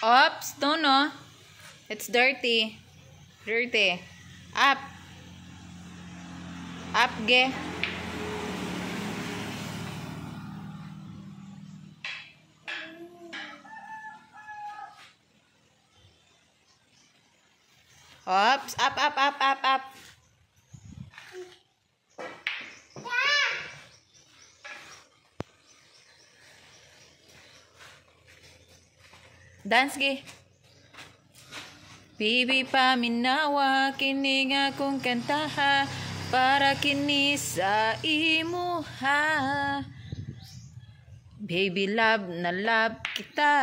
Oops, no. It's dirty. Dirty. Up. Up, ge. Oops, up. Dance, ge. Bibi paminawa, kini nga kong kantaha, para kini sa imuha. Baby love na love kita,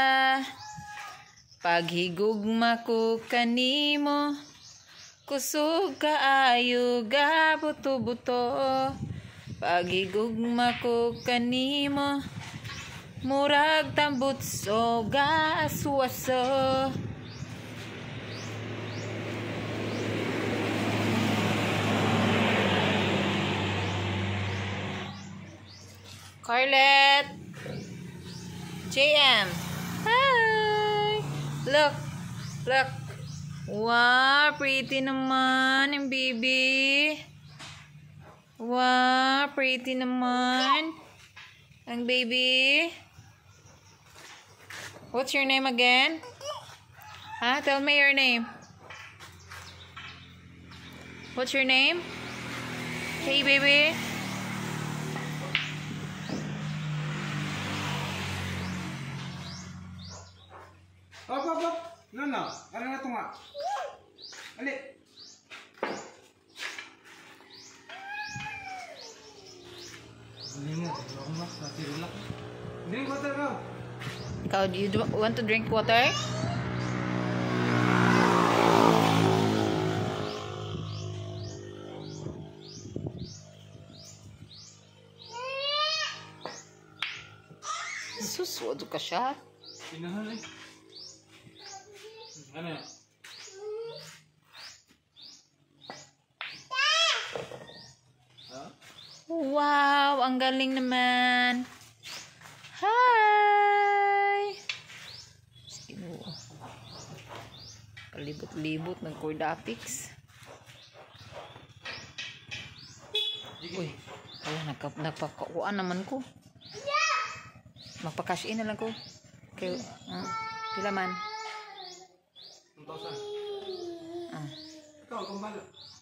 paghigugma ko kanimo, kusog kaayo ga buto-buto. Paghigugma ko kanimo, murag tambutso ga aswaso. Carlet, JM, hi. Look. Wow, pretty naman yung baby. Wow, pretty naman ang baby. What's your name again? Huh? Tell me your name. What's your name? Hey, baby. Op. No. Ano na ito nga? Ali. Ano mo? Ako mas natirulak. Drink water ka. Ikaw, do you want to drink water? Suswado ka siya. Pinahan eh. Ano yan? Wow, ang galing naman. Hi! Palibot-libot ng cordapix. Uy, nagpakuan naman ko. Magpa-cash in na lang ko. Pila man? 1,000. Ikaw, kumbala.